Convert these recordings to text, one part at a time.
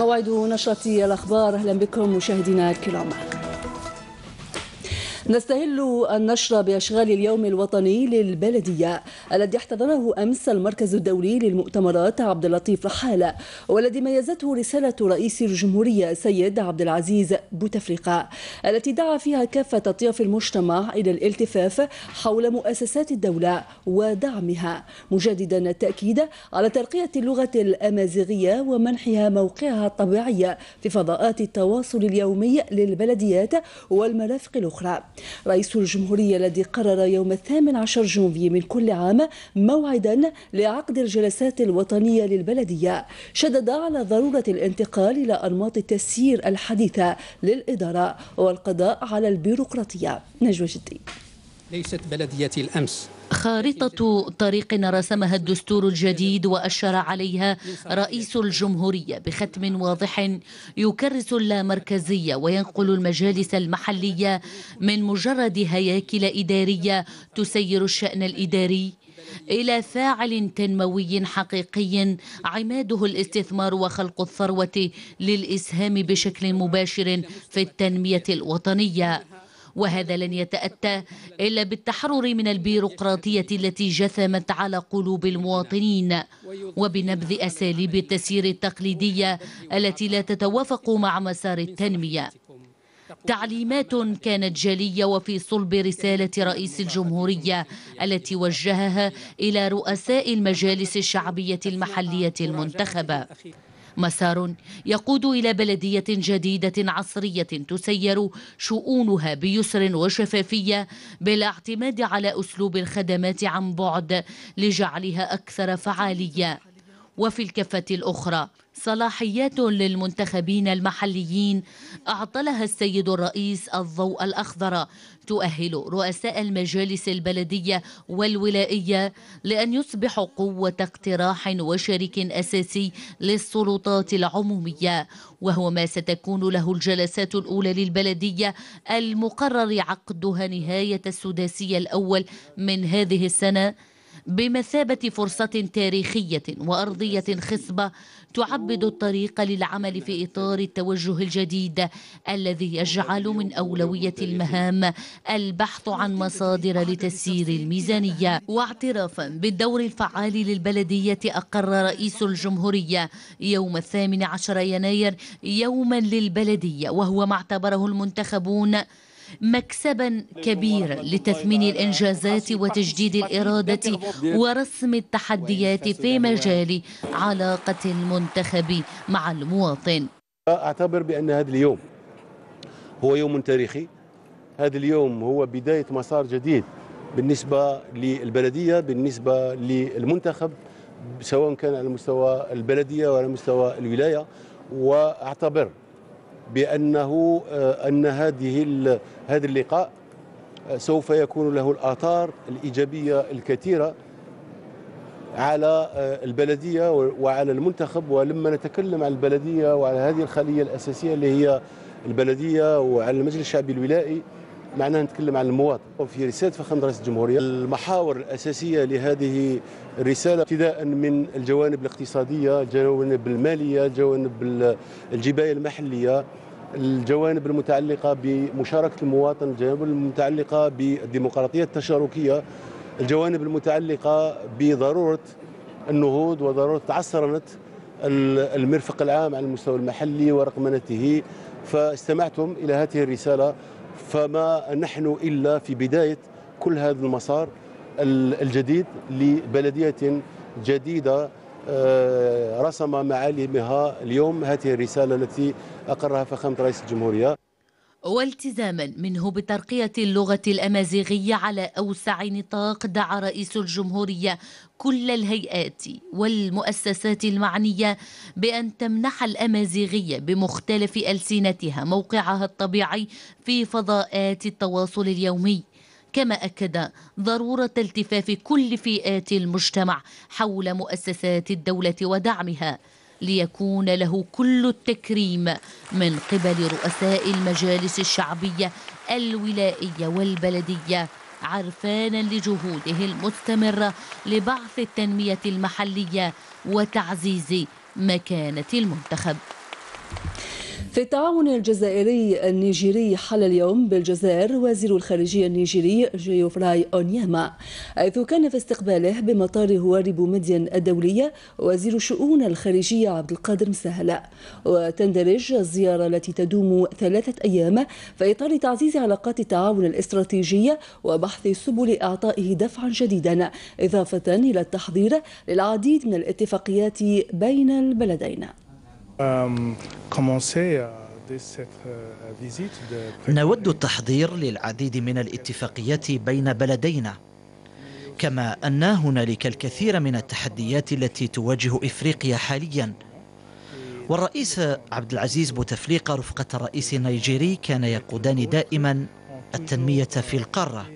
موعد نشرة الأخبار. أهلا بكم مشاهدينا الكرام. نستهل النشر بأشغال اليوم الوطني للبلدية الذي احتضنه أمس المركز الدولي للمؤتمرات عبد اللطيف رحالة، والذي ميزته رسالة رئيس الجمهورية السيد عبد العزيز بوتفليقة التي دعا فيها كافة أطياف المجتمع إلى الالتفاف حول مؤسسات الدولة ودعمها، مجددا التأكيد على ترقية اللغة الأمازيغية ومنحها موقعها الطبيعي في فضاءات التواصل اليومي للبلديات والمرافق الأخرى. رئيس الجمهورية الذي قرر يوم 18 جونفي من كل عام موعدا لعقد الجلسات الوطنية للبلدية، شدد على ضرورة الانتقال إلى أنماط التسيير الحديثة للإدارة والقضاء على البيروقراطية. نجوى جدي. ليست بلدية الأمس خارطة طريق رسمها الدستور الجديد وأشر عليها رئيس الجمهورية بختم واضح يكرس اللامركزية وينقل المجالس المحلية من مجرد هياكل إدارية تسير الشأن الإداري إلى فاعل تنموي حقيقي عماده الاستثمار وخلق الثروة للإسهام بشكل مباشر في التنمية الوطنية. وهذا لن يتأتى إلا بالتحرر من البيروقراطية التي جثمت على قلوب المواطنين، وبنبذ أساليب التسيير التقليدية التي لا تتوافق مع مسار التنمية. تعليمات كانت جلية وفي صلب رسالة رئيس الجمهورية التي وجهها إلى رؤساء المجالس الشعبية المحلية المنتخبة. مسار يقود إلى بلدية جديدة عصرية تسير شؤونها بيسر وشفافية بالاعتماد على أسلوب الخدمات عن بعد لجعلها أكثر فعالية. وفي الكفة الأخرى صلاحيات للمنتخبين المحليين أعطلها السيد الرئيس الضوء الأخضر تؤهل رؤساء المجالس البلدية والولائية لأن يصبحوا قوة اقتراح وشريك أساسي للسلطات العمومية، وهو ما ستكون له الجلسات الأولى للبلدية المقرر عقدها نهاية السداسي الأول من هذه السنة، بمثابة فرصة تاريخية وأرضية خصبة تعبد الطريق للعمل في إطار التوجه الجديد الذي يجعل من أولوية المهام البحث عن مصادر لتسيير الميزانية. واعترافا بالدور الفعال للبلدية أقر رئيس الجمهورية يوم 18 يناير يوما للبلدية، وهو ما اعتبره المنتخبون مكسبا كبيرا لتثمين الإنجازات وتجديد الإرادة ورسم التحديات في مجال علاقة المنتخب مع المواطن. أعتبر بأن هذا اليوم هو يوم تاريخي. هذا اليوم هو بداية مسار جديد بالنسبة للبلدية، بالنسبة للمنتخب، سواء كان على مستوى البلدية وعلى مستوى الولاية. وأعتبر بأنه هذا اللقاء سوف يكون له الآثار الإيجابية الكثيرة على البلدية وعلى المنتخب. ولما نتكلم عن البلدية وعلى هذه الخلية الأساسية اللي هي البلدية وعلى المجلس الشعبي الولائي، معناها نتكلم عن المواطن. وفي رسالة فخامة رئيس الجمهورية المحاور الأساسية لهذه الرسالة ابتداء من الجوانب الاقتصادية، الجوانب المالية، الجوانب الجباية المحلية، الجوانب المتعلقة بمشاركة المواطن، الجوانب المتعلقة بالديمقراطية التشاركية، الجوانب المتعلقة بضرورة النهوض وضرورة عصرنة المرفق العام على المستوى المحلي ورقمنته. فاستمعتم إلى هذه الرسالة، فما نحن إلا في بداية كل هذا المسار الجديد لبلدية جديدة رسم معالمها اليوم هذه الرسالة التي أقرها فخامة رئيس الجمهورية. والتزاما منه بترقية اللغة الأمازيغية على أوسع نطاق، دعا رئيس الجمهورية كل الهيئات والمؤسسات المعنية بأن تمنح الأمازيغية بمختلف ألسنتها موقعها الطبيعي في فضاءات التواصل اليومي، كما أكد ضرورة التفاف كل فئات المجتمع حول مؤسسات الدولة ودعمها، ليكون له كل التكريم من قبل رؤساء المجالس الشعبية الولائية والبلدية، عرفانا لجهوده المستمرة لبعث التنمية المحلية وتعزيز مكانة المنتخب. في التعاون الجزائري النيجيري حل اليوم بالجزائر وزير الخارجية النيجيري جيوفراي أونياما، حيث كان في استقباله بمطار هواري بومدين الدولية وزير الشؤون الخارجية عبد القادر مسهل. وتندرج الزيارة التي تدوم 3 أيام في إطار تعزيز علاقات التعاون الاستراتيجية وبحث سبل إعطائه دفعا جديدا، إضافة إلى التحضير للعديد من الاتفاقيات بين البلدين. نود التحضير للعديد من الاتفاقيات بين بلدينا، كما أن هنالك الكثير من التحديات التي تواجه إفريقيا حاليا. والرئيس عبد العزيز بوتفليقة رفقة الرئيس النيجيري كان يقودان دائما التنمية في القارة،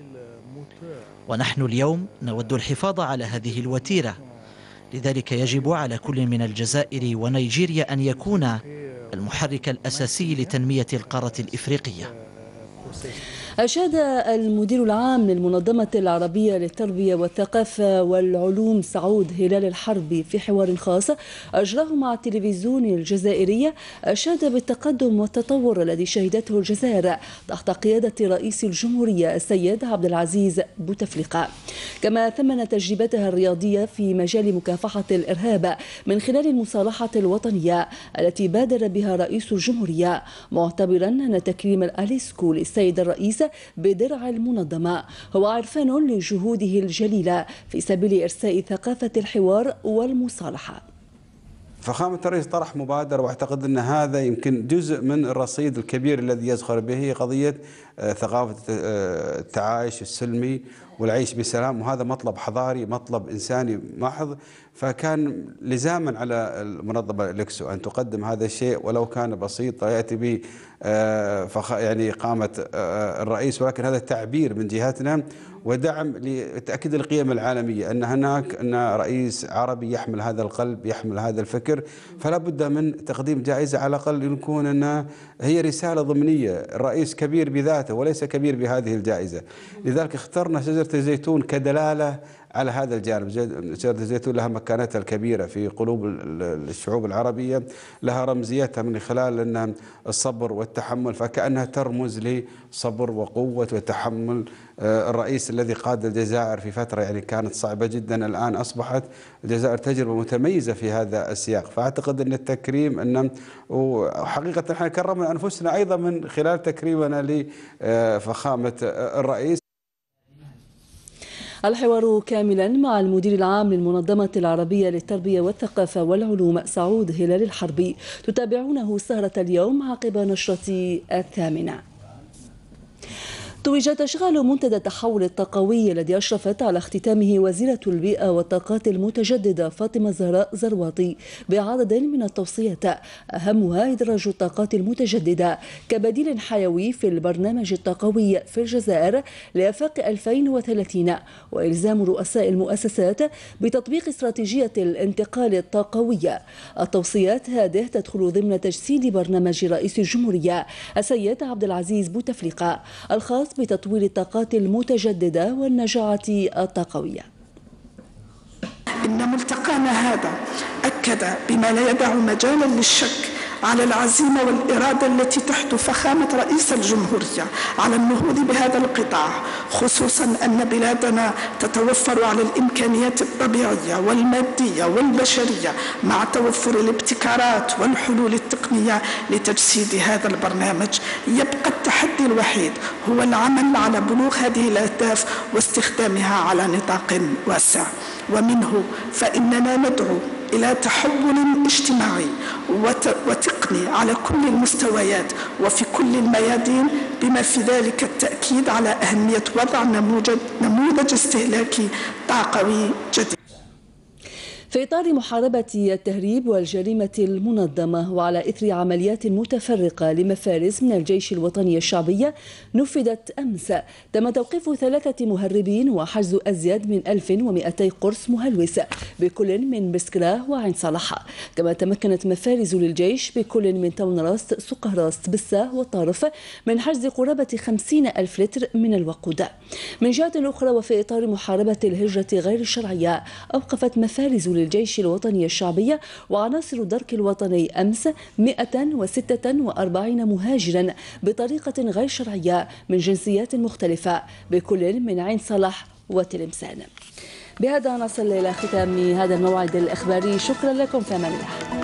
ونحن اليوم نود الحفاظ على هذه الوتيرة. لذلك يجب على كل من الجزائر ونيجيريا أن يكون المحرك الأساسي لتنمية القارة الإفريقية. أشاد المدير العام للمنظمة العربية للتربية والثقافة والعلوم سعود هلال الحربي في حوار خاص أجراه مع التلفزيون الجزائري، أشاد بالتقدم والتطور الذي شهدته الجزائر تحت قيادة رئيس الجمهورية السيد عبد العزيز بوتفليقة، كما ثمن تجربتها الرياضية في مجال مكافحة الإرهاب من خلال المصالحة الوطنية التي بادر بها رئيس الجمهورية، معتبرا أن تكريم الأليسكو للسيد الرئيس بدرع المنظمة هو عرفان لجهوده الجليلة في سبيل إرساء ثقافة الحوار والمصالحة. فخامة الرئيس طرح مبادرة، واعتقد أن هذا يمكن جزء من الرصيد الكبير الذي يزخر به قضية ثقافة التعايش السلمي والعيش بسلام، وهذا مطلب حضاري، مطلب إنساني محض. فكان لزاما على المنظمة الإكسو أن تقدم هذا الشيء ولو كان بسيط يأتي به يعني قامة الرئيس، ولكن هذا تعبير من جهتنا ودعم لتأكيد القيم العالمية أن هناك رئيس عربي يحمل هذا القلب، يحمل هذا الفكر، فلا بد من تقديم جائزة على الأقل يكون أنها هي رسالة ضمنية. الرئيس كبير بذاته وليس كبير بهذه الجائزة، لذلك اخترنا شجرة الزيتون كدلالة على هذا الجانب. شجرة الزيتون لها مكانتها الكبيرة في قلوب الشعوب العربية، لها رمزيتها من خلال أنها الصبر والتحمل، فكأنها ترمز لصبر وقوة وتحمل الرئيس الذي قاد الجزائر في فترة يعني كانت صعبة جدا. الآن أصبحت الجزائر تجربة متميزة في هذا السياق، فأعتقد أن التكريم أن وحقيقة نحن كرمنا أنفسنا أيضا من خلال تكريمنا لفخامة الرئيس. الحوار كاملا مع المدير العام للمنظمة العربية للتربية والثقافة والعلوم سعود هلال الحربي، تتابعونه سهرة اليوم عقب نشرة 8. توجت أشغال منتدى التحول الطاقوي الذي أشرفت على اختتامه وزيرة البيئة والطاقات المتجددة فاطمة زهراء زرواطي بعدد من التوصيات، أهمها إدراج الطاقات المتجددة كبديل حيوي في البرنامج الطاقوي في الجزائر لآفاق 2030، وإلزام رؤساء المؤسسات بتطبيق استراتيجية الانتقال الطاقوية. التوصيات هذه تدخل ضمن تجسيد برنامج رئيس الجمهورية السيد عبد العزيز بوتفليقة الخاص بتطوير الطاقات المتجددة والنجاعة الطاقوية. إن ملتقانا هذا أكد بما لا يدع مجالا للشك على العزيمة والإرادة التي تحت فخامة رئيس الجمهورية على النهوض بهذا القطاع، خصوصا أن بلادنا تتوفر على الإمكانيات الطبيعية والمادية والبشرية مع توفر الابتكارات والحلول التقنية لتجسيد هذا البرنامج. يبقى التحدي الوحيد هو العمل على بلوغ هذه الأهداف واستخدامها على نطاق واسع، ومنه فإننا ندعو إلى تحول اجتماعي وتقني على كل المستويات وفي كل الميادين، بما في ذلك التأكيد على أهمية وضع نموذج استهلاكي طاقوي جديد. في إطار محاربة التهريب والجريمة المنظمة وعلى إثر عمليات متفرقة لمفارز من الجيش الوطني الشعبي نفذت أمس، تم توقيف 3 مهربين وحجز أزيد من 1200 قرص مهلوس بكل من بسكراه وعين صلاح. كما تمكنت مفارز للجيش بكل من تون راست، سقه راست، بساه والطارف من حجز قرابة 50,000 لتر من الوقود. من جهة أخرى، وفي إطار محاربة الهجرة غير الشرعية، أوقفت مفارز الجيش الوطني الشعبي وعناصر الدرك الوطني أمس 146 مهاجرا بطريقة غير شرعية من جنسيات مختلفة بكل من عين صلاح وتلمسان. بهذا نصل إلى ختام هذا الموعد الإخباري. شكرا لكم، في أمان الله.